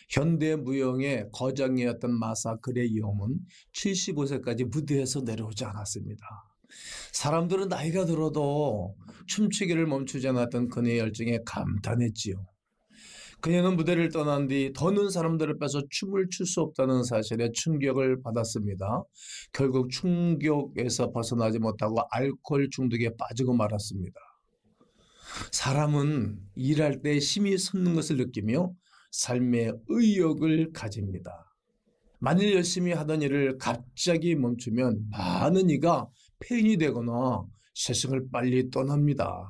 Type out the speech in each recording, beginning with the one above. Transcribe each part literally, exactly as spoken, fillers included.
현대 무용의 거장이었던 마사 그레이엄은 칠십오 세까지 무대에서 내려오지 않았습니다. 사람들은 나이가 들어도 춤추기를 멈추지 않았던 그녀의 열정에 감탄했지요. 그녀는 무대를 떠난 뒤 더는 사람들을 빼서 춤을 출 수 없다는 사실에 충격을 받았습니다. 결국 충격에서 벗어나지 못하고 알코올 중독에 빠지고 말았습니다. 사람은 일할 때 힘이 솟는 것을 느끼며 삶의 의욕을 가집니다. 만일 열심히 하던 일을 갑자기 멈추면 많은 이가 폐인이 되거나 세상을 빨리 떠납니다.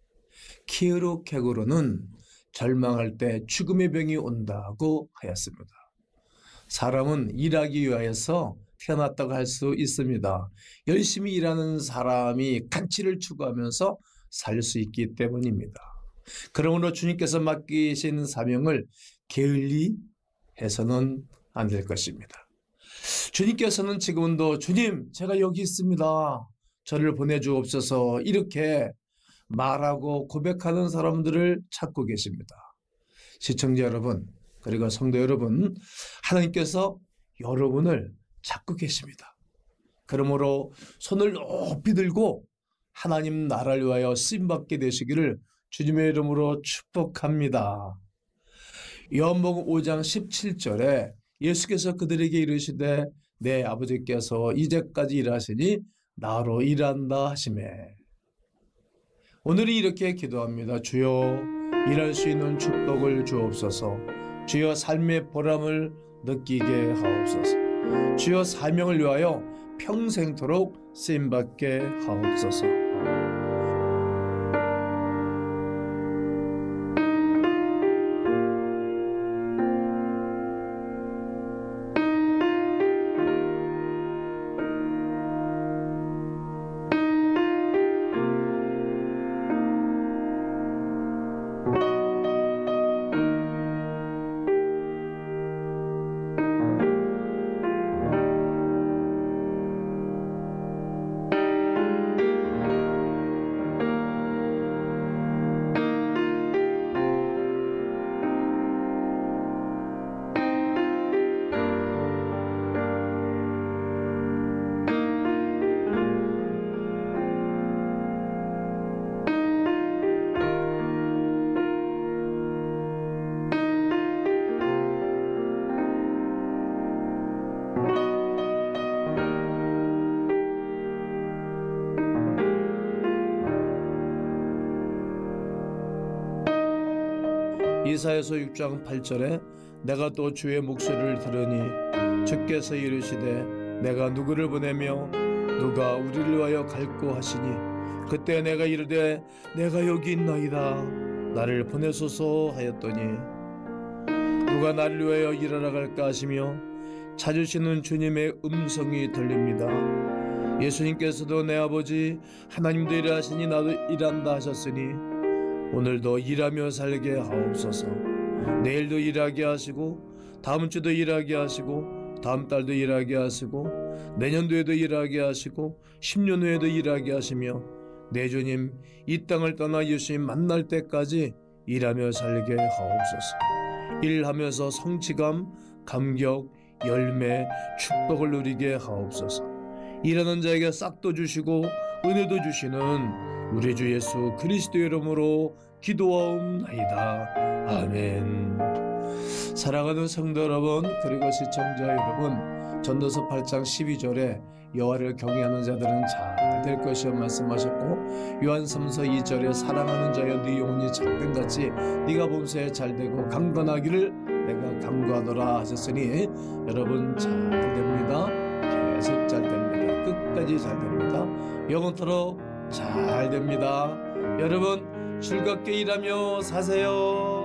키에로케고르는 절망할 때 죽음의 병이 온다고 하였습니다. 사람은 일하기 위하여서 태어났다고 할 수 있습니다. 열심히 일하는 사람이 가치를 추구하면서 살 수 있기 때문입니다. 그러므로 주님께서 맡기신 사명을 게을리 해서는 안 될 것입니다. 주님께서는 지금도 주님 제가 여기 있습니다. 저를 보내주옵소서 이렇게 말하고 고백하는 사람들을 찾고 계십니다. 시청자 여러분 그리고 성도 여러분, 하나님께서 여러분을 찾고 계십니다. 그러므로 손을 높이 들고 하나님 나라를 위하여 쓰임받게 되시기를 주님의 이름으로 축복합니다. 요한복음 오 장 십칠 절에 예수께서 그들에게 이르시되 내 아버지께서 이제까지 일하시니 나로 일한다 하시매. 오늘은 이렇게 기도합니다. 주여 일할 수 있는 축복을 주옵소서. 주여 삶의 보람을 느끼게 하옵소서. 주여 사명을 위하여 평생토록 쓰임받게 하옵소서. 이사야서 육 장 팔 절에 내가 또 주의 목소리를 들으니 주께서 이르시되 내가 누구를 보내며 누가 우리를 위하여 갈고 하시니 그때 내가 이르되 내가 여기 있나이다 나를 보내소서 하였더니 누가 나를 위하여 일하러 갈까 하시며 찾으시는 주님의 음성이 들립니다. 예수님께서도 내 아버지 하나님도 일하시니 나도 일한다 하셨으니 오늘도 일하며 살게 하옵소서. 내일도 일하게 하시고 다음 주도 일하게 하시고 다음 달도 일하게 하시고 내년도에도 일하게 하시고 십 년 후에도 일하게 하시며 내 주님 이 땅을 떠나 예수님 만날 때까지 일하며 살게 하옵소서. 일하면서 성취감, 감격, 열매, 축복을 누리게 하옵소서. 일하는 자에게 싹도 주시고 은혜도 주시는 우리 주 예수 그리스도의 이름으로 기도하옵나이다. 아멘. 사랑하는 성도 여러분 그리고 시청자 여러분, 전도서 팔 장 십이 절에 여호와를 경외하는 자들은 잘 될 것이여 말씀하셨고 요한 삼 서 이 절에 사랑하는 자여 네 영혼이 참된같이 네가 범사에 잘되고 강건하기를 내가 강구하노라 하셨으니 여러분 잘 됩니다. 계속 잘 됩니다. 끝까지 잘 됩니다. 영원토록 잘 됩니다. 여러분 즐겁게 일하며 사세요.